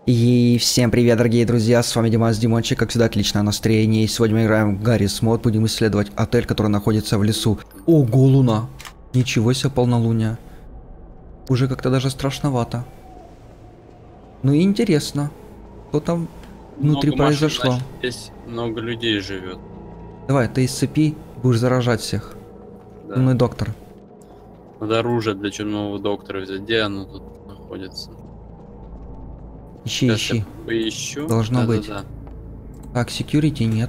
И всем привет, дорогие друзья, с вами Димас Димончик, как всегда, отличное настроение. И сегодня мы играем в Гаррис Мод, будем исследовать отель, который находится в лесу. Ого, луна! Ничего себе, полнолуние. Уже как-то даже страшновато. Ну и интересно, что там внутри много машин, произошло. значит, здесь много людей живет. Давай, ты из цепи будешь заражать всех. Да. Умный доктор. Надо оружие для черного доктора взять. Где оно тут находится? Ищи, Сейчас ищи. я поищу. Должно быть. Да. Так, security нет.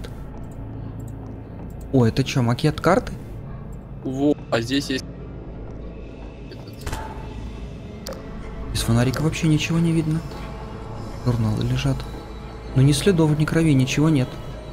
О, это что, макет карты? Во, а здесь есть... Из фонарика вообще ничего не видно. Журналы лежат. Но ни следов, ни крови, ничего нет.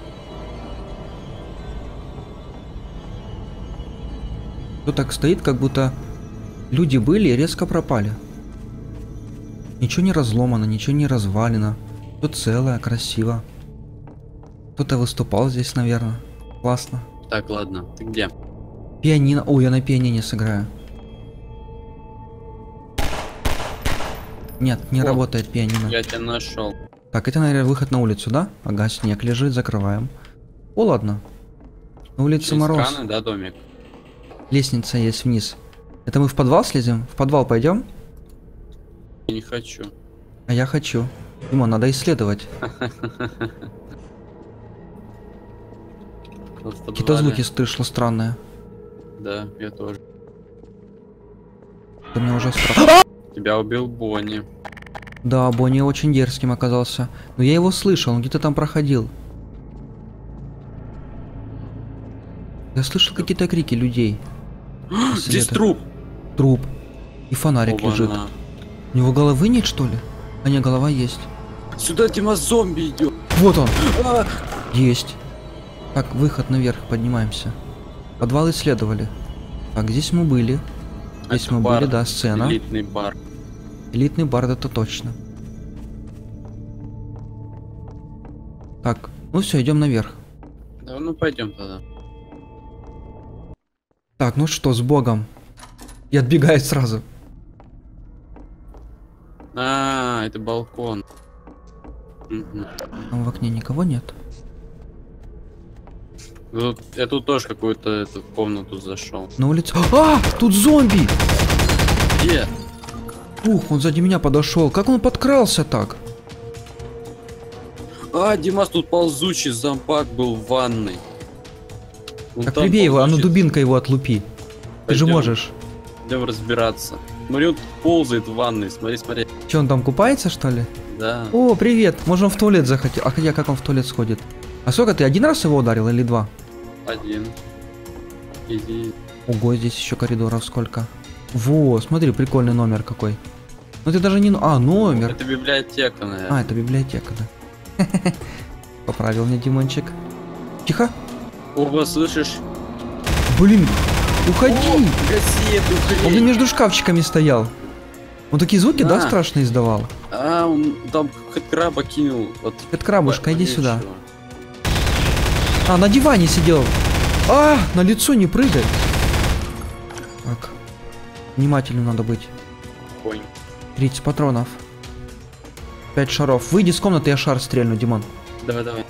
Все так стоит, как будто люди были и резко пропали. Ничего не разломано, ничего не развалено. Все целое, красиво. Кто-то выступал здесь, наверное. Классно. Так, ладно, ты где? Пианино. О, я на пианине сыграю. Нет, не работает пианино. Я тебя нашел. Так, это, наверное, выход на улицу, да? Ага, снег лежит, закрываем. О, ладно. На улице Через мороз. краны, да, домик? Лестница есть вниз. Это мы в подвал слезем? В подвал пойдем? Я не хочу. А я хочу. Димон, надо исследовать. Вот в Какие-то подвале. звуки слышал странные. Да, я тоже. Это мне уже страшно. Тебя убил Бонни. Да, Бонни очень дерзким оказался. Но я его слышал, он где-то там проходил. Я слышал какие-то крики людей. Здесь труп. Труп. И фонарик лежит. Оба-на. У него головы нет, что ли? А не, голова есть. Сюда Дима зомби идет. Вот он. А! Есть. Так, выход наверх, поднимаемся. Подвал исследовали. Так, здесь мы были. Здесь Это мы бар, были, да, сцена. элитный бар. Элитный бар, это точно. Так, ну все, идем наверх. Да, ну пойдем тогда. Так, ну что, с Богом. И отбегает сразу. А, это балкон. Мгм. Там в окне никого нет. Я тут тоже какую-то эту комнату зашел. На улице. А! Тут зомби! Где? Ух, он сзади меня подошел. Как он подкрался так? А, Димас, тут ползучий зомбак был в ванной. Вон Так там прибей его, а ну ползучий. дубинка его отлупи. Ты же Пойдем. можешь. Идем разбираться. Смотри, он ползает в ванной. Смотри, смотри. Че, он там купается, что ли? Да. О, привет! Может, он в туалет захотел. А хотя как он в туалет сходит? А сколько ты один раз его ударил или два? Один. Иди. Ого, здесь еще коридоров сколько. Во, смотри, прикольный номер какой. Ну ты даже не... А, номер. Это библиотека, наверное. А, это библиотека, да. Поправил мне Димончик. Тихо. Оба, слышишь? Блин, уходи. Газету, Он между шкафчиками стоял. Он такие звуки, да, На. страшно издавал? А, он там краба кинул. Вот. Это крабушка, иди сюда. Нечего. А, на диване сидел. А, на лицо не прыгай. Так. Внимательным надо быть. Конь. 30 патронов. 5 шаров. Выйди из комнаты, я шар стрельну, Димон. Давай, давай.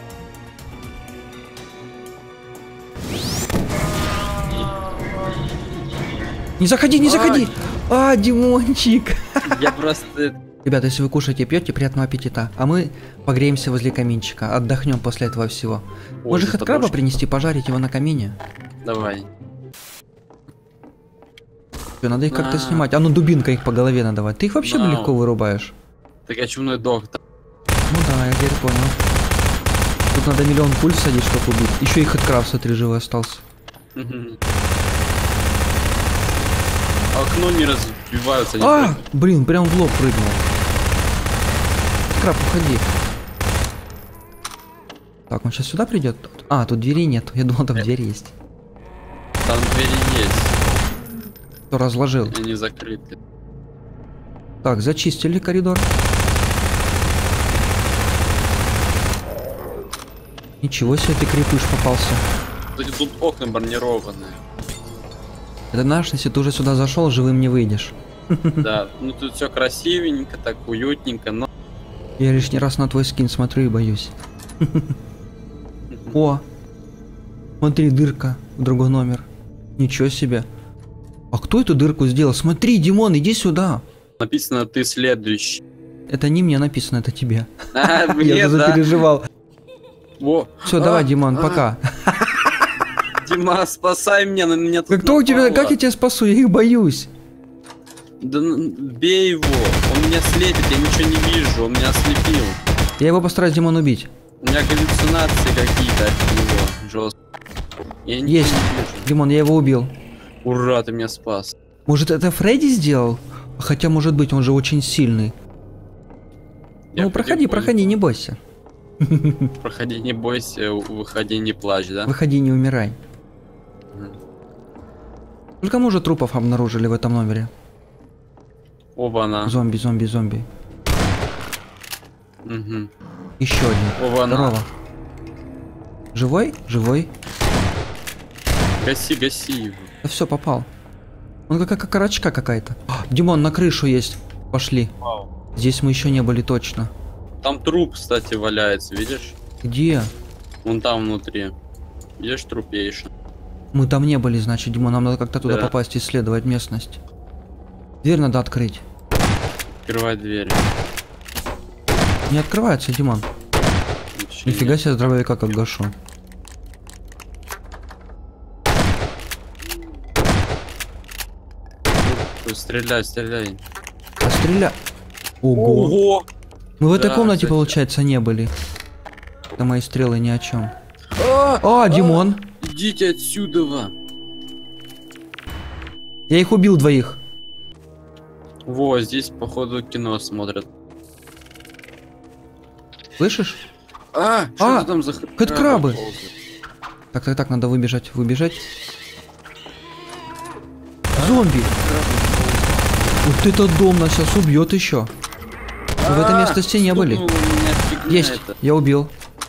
Не заходи, не заходи! А, Димончик! Я просто... Ребята, если вы кушаете и пьете, приятного аппетита. А мы погреемся возле каминчика, отдохнем после этого всего. Может, здесь хоть краба подушка. принести, пожарить его на камине? Давай. Всё, надо их как-то А. снимать. А ну дубинка их по голове надавать. Ты их вообще Да. легко вырубаешь. Так я чумной доктор. Ну да, я теперь понял. Тут надо миллион пуль садить, чтобы убить. Еще и хэдкрафт, смотри, живой остался. Мгм. Окно не разбиваются. они А, прыгают. блин, прям в лоб прыгнул. Краб, уходи. Так, он сейчас сюда придет? А, тут двери нет. Я думал, там дверь есть. Там двери есть. Кто разложил? Они закрыты. Так, зачистили коридор. Ничего себе, ты крепыш попался. Кстати, тут окна бронированные. Это наш, если ты уже сюда зашел, живым не выйдешь. Да, ну тут все красивенько, так уютненько, но Я лишний раз на твой скин смотрю и боюсь. О! Смотри, дырка в другой номер. Ничего себе. А кто эту дырку сделал? Смотри, Димон, иди сюда. Написано, ты следующий. Это не мне написано, это тебе. А, Я мне, уже да. переживал. Во. Все, давай, Димон, пока. Дима, спасай меня, на меня тут Кто у тебя, напало. как я тебя спасу? Я их боюсь. Да бей его, он меня слепит, я ничего не вижу, он меня ослепил. Я его постараюсь, Димон, убить. У меня галлюцинации какие-то от него, жестко. Я ничего Есть. не вижу. Димон, я его убил. Ура, ты меня спас. Может, это Фредди сделал? Хотя, может быть, он же очень сильный. Я Ну, проходи, понял. проходи, не бойся. Проходи, не бойся, выходи, не плачь, да? Выходи, не умирай. Мгм. Сколько мы уже трупов обнаружили в этом номере? Оба-на. Зомби, зомби, зомби. Угу. Еще один. Оба-на. Здорово. Живой? Живой. Гаси, гаси его. Да все, попал. Он как карачка какая-то. Димон, на крышу есть. Пошли. Вау. Здесь мы еще не были точно. Там труп, кстати, валяется, видишь? Где? Вон там внутри. Видишь, трупейший. Мы там не были, значит, Димон. Нам надо как-то туда Да. попасть, исследовать местность. Дверь надо открыть. Открывай дверь. Не открывается, Димон. Вообще Нифига нет. себе, дробовика как гашу. Стреляй, стреляй. А стреля... Ого. Ого! Мы в этой Да, комнате, кстати. получается, не были. Да мои стрелы ни о чем. А, Димон. идите отсюда! Я их убил двоих. Во, здесь, походу, кино смотрят. Слышишь? А, что ты там за это крабы. Так, надо выбежать, выбежать. Зомби. Вот этот дом нас сейчас убьет еще. Мы в этом местности не были. Есть, я убил.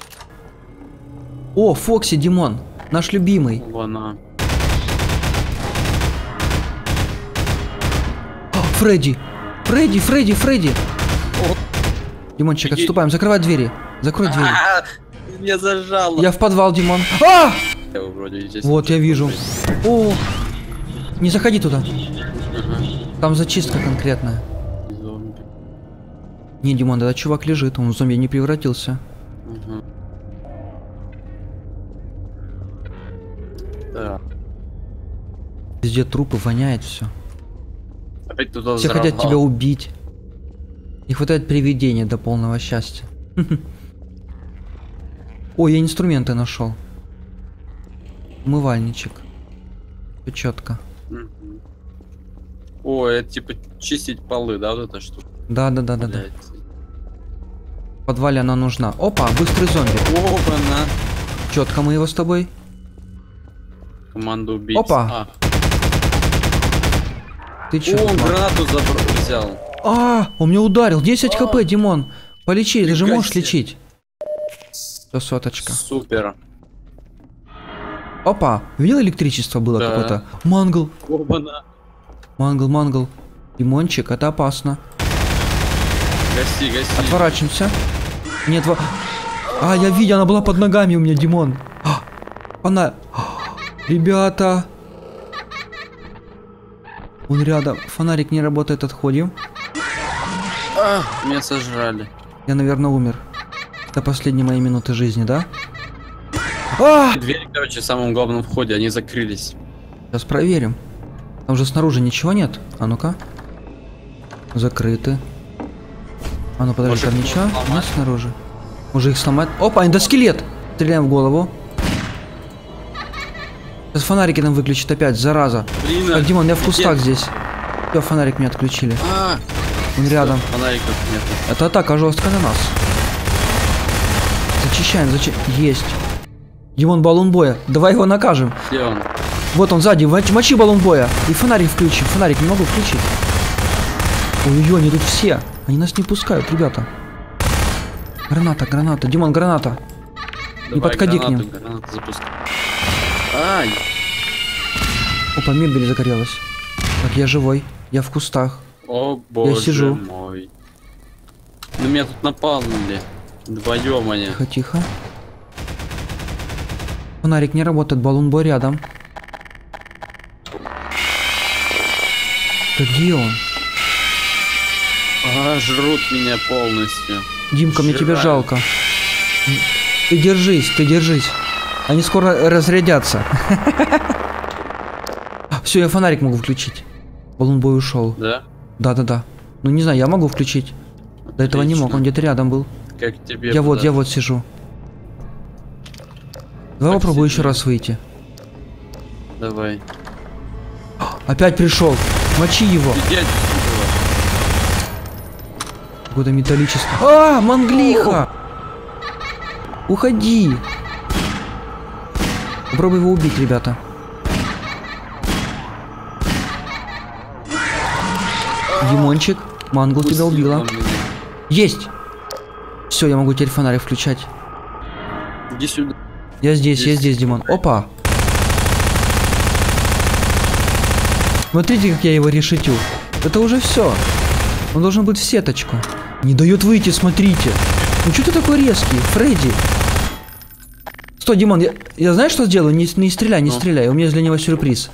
О, Фокси, Димон, наш любимый. Вона. Фредди, Фредди. О. Димончик, Иди. отступаем, закрывай двери. Закрой двери. Меня зажало. Я в подвал, Димон. Я вроде здесь. Вот, я вижу. О, не заходи туда. Ага. Там зачистка конкретная. Зомби. Не, Димон, этот чувак лежит, он в зомби не превратился. Ага. Да. Везде трупы, воняет все. Опять туда Все хотят тебя убить. Не хватает привидения до полного счастья. Ой, я инструменты нашел. Умывальничек. Все четко. Мгм. О, это типа чистить полы, да, вот эта штука? Да. Блядь. В подвале она нужна. Опа, быстрый зомби. Опа-на. Четко мы его с тобой. Команда убийц. Опа. Ты че? О, он гранату взял. Он меня ударил. 10 хп, Димон. Полечи, ты же Фига можешь себе. лечить. Все, соточка. Супер. Опа, видел, электричество было Да. какое-то? Мангл. Опа-на. Мангл. Димончик, это опасно. Гаси, гаси. Отворачиваемся. Нет, я видел, она была под ногами у меня, Димон. Она... Ребята. Он рядом. Фонарик не работает, отходим. Меня сожрали. Я, наверное, умер. До последней моей минуты жизни, да? Двери, короче, в самом главном входе, они закрылись. Сейчас проверим. Там же снаружи ничего нет. А ну-ка. Закрыты. А ну подожди, Может, там их ничего? сломать? Нет снаружи. Может их сломать? Опа, эндоскелет! Стреляем в голову. Сейчас фонарики нам выключат опять, зараза. Блин, Так, Димон, я в кустах где? здесь. Все, фонарик мне отключили. А, Он рядом. фонариков нет. Это атака жестко на нас. Зачищаем. Есть. Димон, баллон боя. Давай его накажем. Где он? Вот он сзади. Мочи баллон боя. И фонарик включим. Фонарик не могу включить. Ой-ой-ой, они тут все. Они нас не пускают, ребята. Граната. Димон, граната. Не Давай подходи к ним. гранату запускай. Ай, Опа, мебель загорелась. Так, я живой. Я в кустах. о боже сижу. мой. На меня тут напали. Вдвоем они. Тихо, тихо. Фонарик не работает, баллон-бой рядом. Да где он? Жрут меня полностью. Димка, мне тебя жалко. Ты держись, ты держись. Они скоро разрядятся. Все, я фонарик могу включить. Баллон-бой ушел. Да? Да. Ну не знаю, я могу включить. До этого не мог, он где-то рядом был. Как тебе? Я вот сижу. Давай попробую еще раз выйти. Давай. Опять пришел. Мочи его. Иди отсюда. Какой-то металлический. А, манглиха! Уходи. Попробуй его убить, ребята. Димончик, мангл тебя убила. Есть! Все, я могу теперь фонарик включать. Иди сюда. Я здесь, Димон. Опа! Смотрите, как я его решетю. Это уже все. Он должен быть в сеточку. Не дает выйти, смотрите. Ну что ты такой резкий, Фредди? Стой, Димон, я знаешь, что сделаю? Не стреляй, не стреляй. У меня для него сюрприз.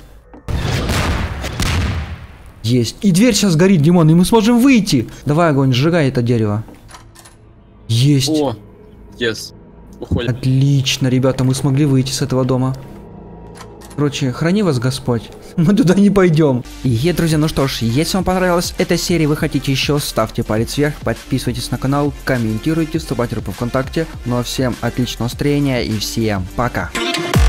Есть. И дверь сейчас горит, Димон, и мы сможем выйти. Давай, огонь, сжигай это дерево. Есть. О, yes. Уходим. Отлично, ребята, мы смогли выйти с этого дома. Короче, храни вас Господь. Мы туда не пойдем. И, друзья, ну что ж, если вам понравилась эта серия, вы хотите еще, ставьте палец вверх, подписывайтесь на канал, комментируйте, вступайте в группу ВКонтакте. Ну а всем отличного настроения и всем пока.